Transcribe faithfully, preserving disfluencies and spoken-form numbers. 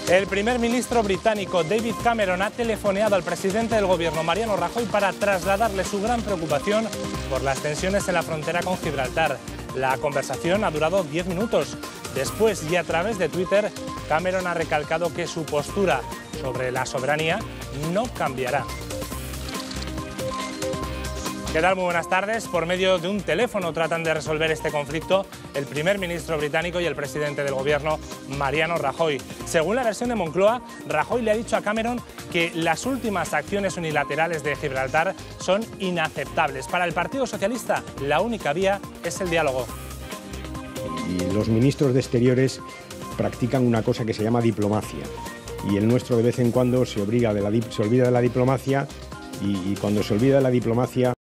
El primer ministro británico David Cameron ha telefoneado al presidente del gobierno Mariano Rajoy para trasladarle su gran preocupación por las tensiones en la frontera con Gibraltar. La conversación ha durado diez minutos. Después y a través de Twitter, Cameron ha recalcado que su postura sobre la soberanía no cambiará. ¿Qué tal? Muy buenas tardes. Por medio de un teléfono tratan de resolver este conflicto el primer ministro británico y el presidente del gobierno, Mariano Rajoy. Según la versión de Moncloa, Rajoy le ha dicho a Cameron que las últimas acciones unilaterales de Gibraltar son inaceptables. Para el Partido Socialista, la única vía es el diálogo. Y los ministros de Exteriores practican una cosa que se llama diplomacia. Y el nuestro de vez en cuando se, obliga de la, se olvida de la diplomacia y, y cuando se olvida de la diplomacia